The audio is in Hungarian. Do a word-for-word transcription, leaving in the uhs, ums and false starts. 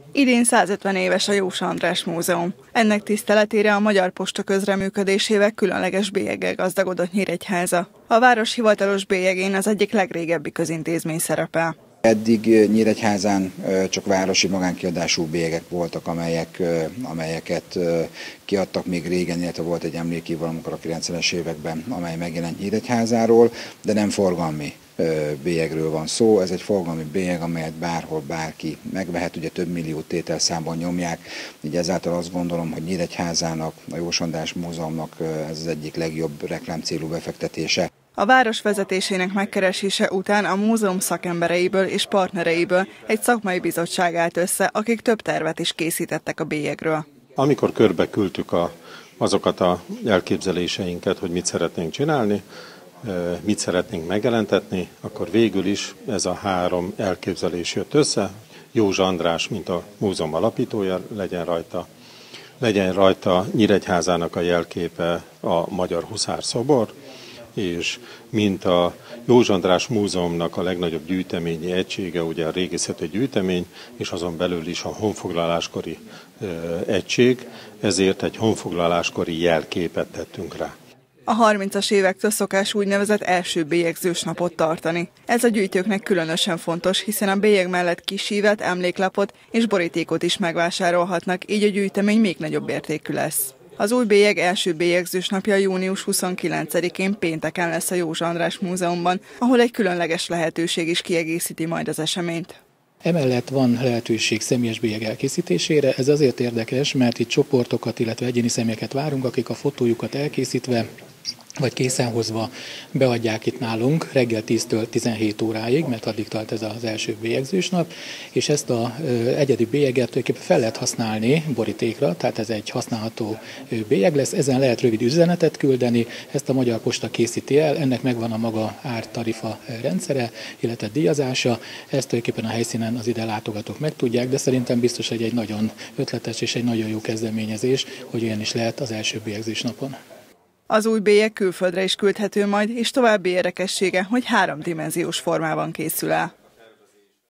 Idén százötven éves a Jós András Múzeum. Ennek tiszteletére a Magyar Posta közreműködésével különleges bélyeggel gazdagodott Nyíregyháza. A város hivatalos bélyegén az egyik legrégebbi közintézmény szerepel. Eddig Nyíregyházán csak városi magánkiadású bélyegek voltak, amelyek, amelyeket kiadtak még régen, illetve volt egy emlékív valamikor a kilencvenes években, amely megjelent Nyíregyházáról, de nem forgalmi bélyegről van szó. Ez egy forgalmi bélyeg, amelyet bárhol bárki megvehet, ugye több millió tételszámban nyomják, így ezáltal azt gondolom, hogy Nyíregyházának, a Jós András Múzeumnak ez az egyik legjobb reklámcélú befektetése. A város vezetésének megkeresése után a múzeum szakembereiből és partnereiből egy szakmai bizottság állt össze, akik több tervet is készítettek a bélyegről. Amikor körbe küldtük a, azokat a elképzeléseinket, hogy mit szeretnénk csinálni, mit szeretnénk megjelentetni, akkor végül is ez a három elképzelés jött össze. Jós András, mint a múzeum alapítója, legyen rajta, legyen rajta Nyíregyházának a jelképe, a magyar huszár szobor, és mint a Jós András Múzeumnak a legnagyobb gyűjteményi egysége, ugye a régészeti gyűjtemény, és azon belül is a honfoglaláskori ö, egység, ezért egy honfoglaláskori jelképet tettünk rá. A harmincas évektől szokás úgynevezett első bélyegzős napot tartani. Ez a gyűjtőknek különösen fontos, hiszen a bélyeg mellett kisívet, emléklapot és borítékot is megvásárolhatnak, így a gyűjtemény még nagyobb értékű lesz. Az új bélyeg első bélyegzős napja június huszonkilencedikén pénteken lesz a Jós András Múzeumban, ahol egy különleges lehetőség is kiegészíti majd az eseményt. Emellett van lehetőség személyes bélyeg elkészítésére. Ez azért érdekes, mert itt csoportokat, illetve egyéni személyeket várunk, akik a fotójukat elkészítve vagy készen hozva beadják itt nálunk reggel tíztől tizenhét óráig, mert addig tart ez az első bélyegzős nap, és ezt az egyedi bélyeget tulajdonképpen fel lehet használni borítékra, tehát ez egy használható bélyeg lesz, ezen lehet rövid üzenetet küldeni, ezt a Magyar Posta készíti el, ennek megvan a maga ártarifa rendszere, illetve díjazása, ezt tulajdonképpen a helyszínen az ide látogatók megtudják, de szerintem biztos, hogy egy nagyon ötletes és egy nagyon jó kezdeményezés, hogy ilyen is lehet az első bélyegzős napon. Az új bélyeg külföldre is küldhető majd, és további érdekessége, hogy háromdimenziós formában készül el.